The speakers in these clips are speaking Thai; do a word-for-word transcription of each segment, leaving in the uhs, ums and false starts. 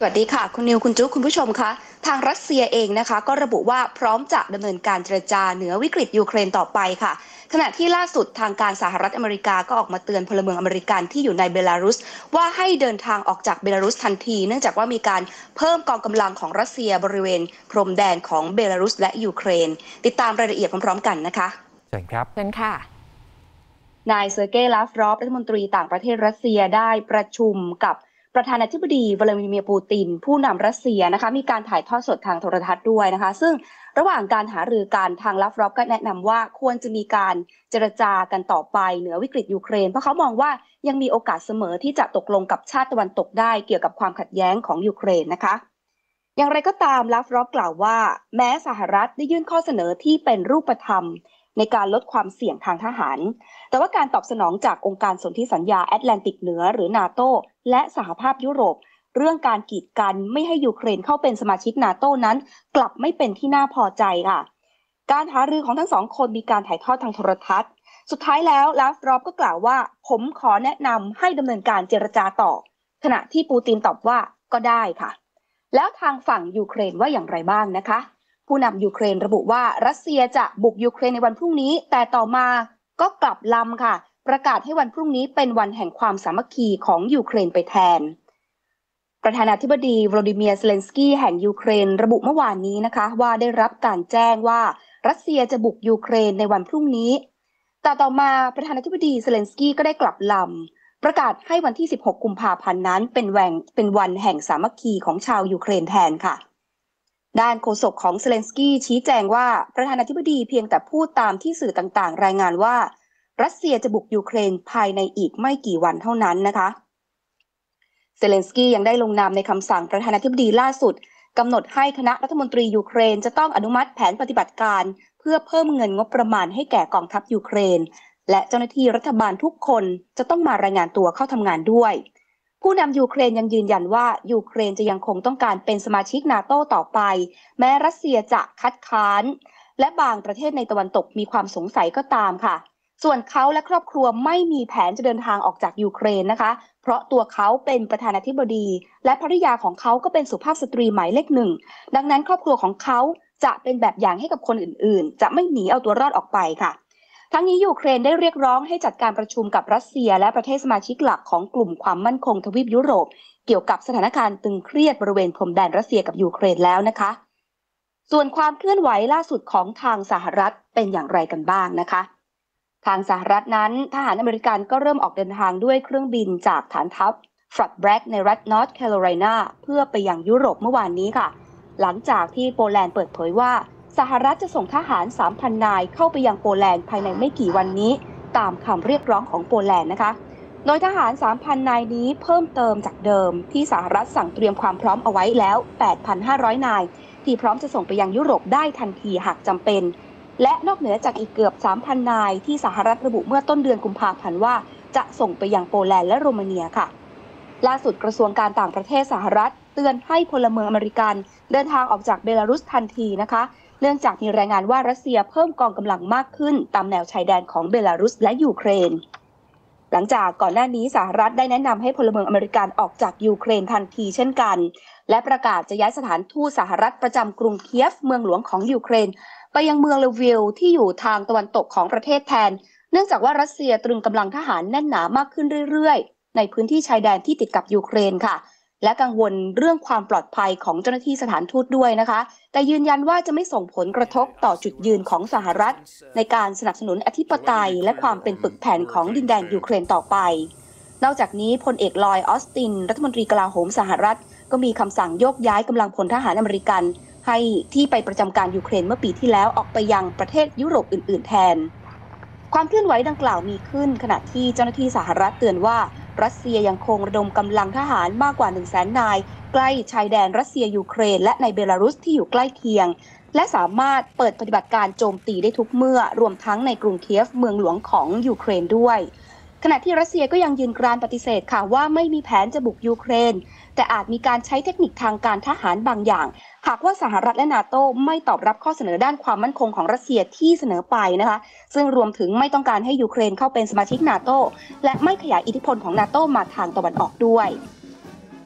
สวัสดีค่ะคุณนิวคุณจุ๊กคุณผู้ชมคะทางรัสเซียเองนะคะก็ระบุว่าพร้อมจะดำเนินการเจรจาเหนือวิกฤตยูเครนต่อไปค่ะขณะที่ล่าสุดทางการสหรัฐอเมริกาก็ออกมาเตือนพลเมืองอเมริกันที่อยู่ในเบลารุสว่าให้เดินทางออกจากเบลารุสทันทีเนื่องจากว่ามีการเพิ่มกองกำลังของรัสเซียบริเวณพรมแดนของเบลารุสและยูเครนติดตามรายละเอียดพร้อมๆกันนะคะเชิญครับเชิญค่ะนายเซอร์เกย์ลาฟรอฟรัฐมนตรีต่างประเทศรัสเซียได้ประชุมกับประธานาธิบดีวลาดิเมียร์ปูตินผู้นำรัสเซียนะคะมีการถ่ายทอดสดทางโทรทัศน์ด้วยนะคะซึ่งระหว่างการหารือกันทางลาฟรอฟก็แนะนำว่าควรจะมีการเจรจากันต่อไปเหนือวิกฤตยูเครนเพราะเขามองว่ายังมีโอกาสเสมอที่จะตกลงกับชาติตะวันตกได้เกี่ยวกับความขัดแย้งของยูเครนนะคะอย่างไรก็ตามลาฟรอฟกล่าวว่าแม้สหรัฐได้ยื่นข้อเสนอที่เป็นรูปธรรมในการลดความเสี่ยงทางทหารแต่ว่าการตอบสนองจากองค์การสนธิสัญญาแอตแลนติกเหนือหรือนาโตและสหภาพยุโรปเรื่องการกีดกันไม่ให้ยูเครนเข้าเป็นสมาชิกนาโตนั้นกลับไม่เป็นที่น่าพอใจค่ะการหารือของทั้งสองคนมีการถ่ายทอดทางโทรทัศน์สุดท้ายแล้วลาฟรอฟก็กล่าวว่าผมขอแนะนำให้ดำเนินการเจรจาต่อขณะที่ปูตินตอบว่าก็ได้ค่ะแล้วทางฝั่งยูเครนว่าอย่างไรบ้างนะคะผู้นำยูเครนระบุว่ารัสเซียจะบุกยูเครนในวันพรุ่งนี้แต่ต่อมาก็กลับลำค่ะประกาศให้วันพรุ่งนี้เป็นวันแห่งความสามัคคีของยูเครนไปแทนประธานาธิบดีวลาดิเมียร์เซเลนสกี้แห่งยูเครนระบุเมื่อวานนี้นะคะว่าได้รับการแจ้งว่ารัสเซียจะบุกยูเครนในวันพรุ่งนี้แต่ต่อมาประธานาธิบดีเซเลนสกี้ก็ได้กลับลำประกาศให้วันที่สิบหกกุมภาพันธ์นั้นเป็นแหว่งเป็นวันแห่งสามัคคีของชาวยูเครนแทนค่ะด้านโฆษกของเซเลนสกี้ชี้แจงว่าประธานาธิบดีเพียงแต่พูดตามที่สื่อต่างๆรายงานว่ารัสเซียจะบุกยูเครนภายในอีกไม่กี่วันเท่านั้นนะคะเซเลนสกี้ยังได้ลงนามในคำสั่งประธานาธิบดีล่าสุดกำหนดให้คณะรัฐมนตรียูเครนจะต้องอนุมัติแผนปฏิบัติการเพื่อเพิ่มเงินงบประมาณให้แก่กองทัพยูเครนและเจ้าหน้าที่รัฐบาลทุกคนจะต้องมารายงานตัวเข้าทำงานด้วยผู้นำยูเครนยังยืนยันว่ายูเครนจะยังคงต้องการเป็นสมาชิกนาโตต่อไปแม้รัสเซียจะคัดค้านและบางประเทศในตะวันตกมีความสงสัยก็ตามค่ะส่วนเขาและครอบครัวไม่มีแผนจะเดินทางออกจากยูเครนนะคะเพราะตัวเขาเป็นประธานาธิบดีและภริยาของเขาก็เป็นสุภาพสตรีหมายเลขหนึ่งดังนั้นครอบครัวของเขาจะเป็นแบบอย่างให้กับคนอื่นๆจะไม่หนีเอาตัวรอดออกไปค่ะทั้งนี้ยูเครนได้เรียกร้องให้จัดการประชุมกับรัสเซียและประเทศสมาชิกหลักของกลุ่มความมั่นคงทวีปยุโรปเกี่ยวกับสถานการณ์ตึงเครียดบริเวณพรมแดนรัสเซียกับยูเครนแล้วนะคะส่วนความเคลื่อนไหวล่าสุดของทางสหรัฐเป็นอย่างไรกันบ้างนะคะทางสหรัฐนั้นทหารอเมริกันก็เริ่มออกเดินทางด้วยเครื่องบินจากฐานทัพฟรัดแบร็กในรัฐนอร์ทแคโรไลนาเพื่อไปยังยุโรปเมื่อวานนี้ค่ะหลังจากที่โปแลนด์เปิดเผยว่าสหรัฐจะส่งทหาร สามพัน นายเข้าไปยังโปแลนด์ภายในไม่กี่วันนี้ตามคำเรียกร้องของโปแลนด์นะคะโดยทหาร สามพัน นายนี้เพิ่มเติมจากเดิมที่สหรัฐสั่งเตรียมความพร้อมเอาไว้แล้ว แปดพันห้าร้อย นายที่พร้อมจะส่งไปยังยุโรปได้ทันทีหากจำเป็นและนอกเหนือจากอีกเกือบ สามพัน นายที่สหรัฐระบุเมื่อต้นเดือนกุมภาพันธ์ว่าจะส่งไปยังโปแลนด์และโรมาเนียค่ะล่าสุดกระทรวงการต่างประเทศสหรัฐเตือนให้พลเมืองอเมริกันเดินทางออกจากเบลารุสทันทีนะคะเนื่องจากมีรายงานว่ารัสเซียเพิ่มกองกำลังมากขึ้นตามแนวชายแดนของเบลารุสและยูเครนหลังจากก่อนหน้านี้สหรัฐได้แนะนำให้พลเมืองอเมริกันออกจากยูเครนทันทีเช่นกันและประกาศจะย้ายสถานทูตสหรัฐประจำกรุงเคียฟเมืองหลวงของยูเครนไปยังเมืองเลวิลที่อยู่ทางตะวันตกของประเทศแทนเนื่องจากว่ารัสเซียตรึงกำลังทหารแน่นหนามากขึ้นเรื่อยๆในพื้นที่ชายแดนที่ติดกับยูเครนค่ะและกังวลเรื่องความปลอดภัยของเจ้าหน้าที่สถานทูตด้วยนะคะแต่ยืนยันว่าจะไม่ส่งผลกระทบต่อจุดยืนของสหรัฐในการสนับสนุนอธิปไตยและความเป็นปึกแผ่นของดินแดนยูเครนต่อไปนอกจากนี้พลเอกลอยด์ออสตินรัฐมนตรีกลาโหมสหรัฐก็มีคำสั่งโยกย้ายกำลังพลทหารอเมริกันให้ที่ไปประจำการยูเครนเมื่อปีที่แล้วออกไปยังประเทศยุโรปอื่นๆแทนความเคลื่อนไหวดังกล่าวมีขึ้นขณะที่เจ้าหน้าที่สหรัฐเตือนว่ารัสเซียยังคงระดมกำลังทหารมากกว่า หนึ่งแสน นายใกล้ชายแดนรัสเซียยูเครนและในเบลารุสที่อยู่ใกล้เคียงและสามารถเปิดปฏิบัติการโจมตีได้ทุกเมื่อรวมทั้งในกรุงเคียฟเมืองหลวงของยูเครนด้วยขณะที่รัสเซียก็ยังยืนกรานปฏิเสธค่ะว่าไม่มีแผนจะบุกยูเครนแต่อาจมีการใช้เทคนิคทางการทหารบางอย่างหากว่าสหรัฐและนาโต้ไม่ตอบรับข้อเสนอด้านความมั่นคงของรัสเซียที่เสนอไปนะคะซึ่งรวมถึงไม่ต้องการให้ยูเครนเข้าเป็นสมาชิกนาโต้และไม่ขยายอิทธิพลของนาโต้มาทางตะวันออกด้วย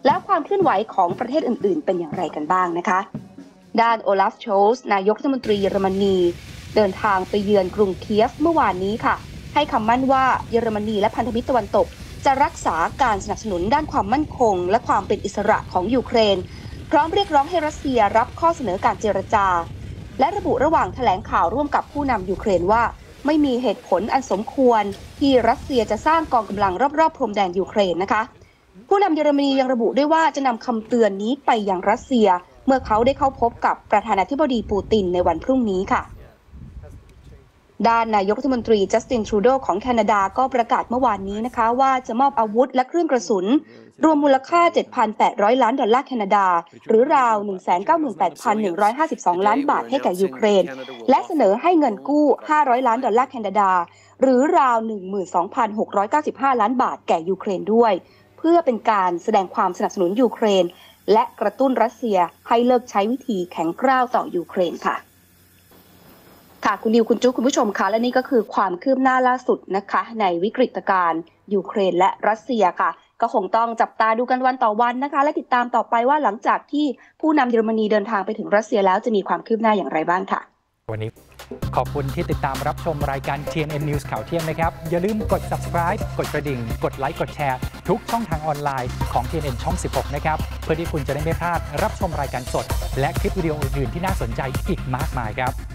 แล้วความเคลื่อนไหวของประเทศอื่นๆเป็นอย่างไรกันบ้างนะคะด้านโอลาฟโชลส์นายกรัฐมนตรีเยอรมนีเดินทางไปเยือนกรุงเคียฟเมื่อวานนี้ค่ะให้คำมั่นว่าเยอรมนีและพันธมิตรตะวันตกจะรักษาการสนับสนุนด้านความมั่นคงและความเป็นอิสระของยูเครนพร้อมเรียกร้องให้รัสเซียรับข้อเสนอการเจรจาและระบุระหว่างแถลงข่าวร่วมกับผู้นำยูเครนว่าไม่มีเหตุผลอันสมควรที่รัสเซียจะสร้างกองกำลังรอบๆพรมแดนยูเครนนะคะผู้นำเยอรมนียังระบุด้วยว่าจะนำคำเตือนนี้ไปยังรัสเซียเมื่อเขาได้เข้าพบกับประธานาธิบดีปูตินในวันพรุ่งนี้ค่ะด้านนายกรัฐมนตรีจัสตินทรูโดของแคนาดาก็ประกาศเมื่อวานนี้นะคะว่าจะมอบอาวุธและเครื่องกระสุนรวมมูลค่า เจ็ดพันแปดร้อย ล้านดอลลาร์แคนาดาหรือราว หนึ่งแสนเก้าหมื่นแปดพันหนึ่งร้อยห้าสิบสอง ล้านบาทให้แก่ยูเครนและเสนอให้เงินกู้ห้าร้อยล้านดอลลาร์แคนาดาหรือราว หนึ่งหมื่นสองพันหกร้อยเก้าสิบห้า ล้านบาทแก่ยูเครนด้วยเพื่อเป็นการแสดงความสนับสนุนยูเครนและกระตุ้นรัสเซียให้เลิกใช้วิธีแข็งกร้าวต่อยูเครนค่ะค่ะคุณดิวคุณจุ๊กคุณผู้ชมคะและนี่ก็คือความคืบหน้าล่าสุดนะคะในวิกฤตการณ์ยูเครนและรัสเซียค่ะก็คงต้องจับตาดูกันวันต่อวันนะคะและติดตามต่อไปว่าหลังจากที่ผู้นำเยอรมนีเดินทางไปถึงรัสเซียแล้วจะมีความคืบหน้าอย่างไรบ้างค่ะวันนี้ขอบคุณที่ติดตามรับชมรายการ ที เอ็น เอ็น News ข่าวเที่ยงนะครับอย่าลืมกด Subscribe กดกระดิ่งกดไลค์กดแชร์ทุกช่องทางออนไลน์ของ ที เอ็น เอ็น ช่อง สิบหก นะครับเพื่อที่คุณจะได้ไม่พลาดรับชมรายการสดและคลิปวิดีโออื่นๆที่น่าสนใจอีกมากมายครับ